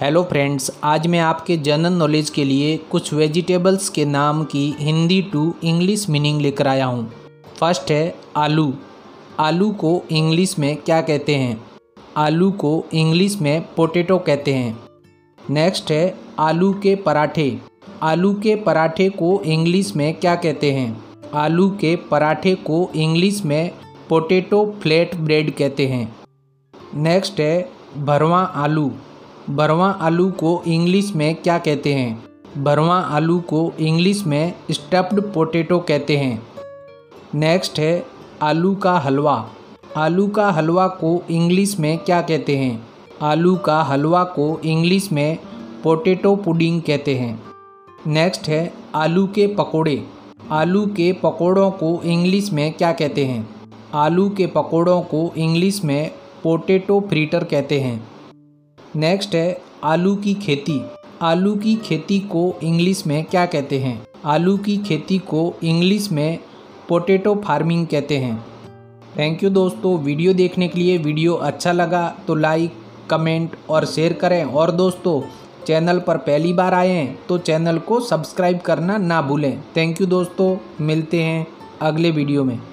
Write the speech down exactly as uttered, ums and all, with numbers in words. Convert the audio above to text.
Hello friends, आज मैं आपके जनरल नॉलेज के लिए कुछ वेजिटेबल्स के नाम की हिंदी टू इंग्लिश मीनिंग लेकर आया हूँ। फर्स्ट है आलू। आलू को इंग्लिश में क्या कहते हैं? आलू को इंग्लिश में पोटैटो कहते हैं। नेक्स्ट है आलू के पराठे। आलू के पराठे को इंग्लिश में क्या कहते हैं? आलू के पराठे को इंग्लिश में पोटैटो फ्लैट ब्रेड कहते हैं। नेक्स्ट है भरवा आलू। भरवा आलू को इंग्लिश में क्या कहते हैं? भरवा आलू को इंग्लिश में स्टफ्ड पोटैटो कहते हैं। नेक्स्ट है आलू का हलवा। आलू का हलवा को इंग्लिश में क्या कहते हैं? आलू का हलवा को इंग्लिश में पोटैटो पुडिंग कहते हैं। नेक्स्ट है आलू के पकोड़े। आलू के पकोड़ों को इंग्लिश में क्या कहते हैं? आलू के पकोड़ों को इंग्लिश में पोटैटो फ्रीटर कहते हैं। नेक्स्ट है आलू की खेती। आलू की खेती को इंग्लिश में क्या कहते हैं? आलू की खेती को इंग्लिश में पोटैटो फार्मिंग कहते हैं। थैंक यू दोस्तों, वीडियो देखने के लिए। वीडियो अच्छा लगा तो लाइक, कमेंट और शेयर करें। और दोस्तों, चैनल पर पहली बार आए हैं तो चैनल को सब्सक्राइब करना ना भूलें। थैंक यू दोस्तों, मिलते हैं अगले वीडियो में।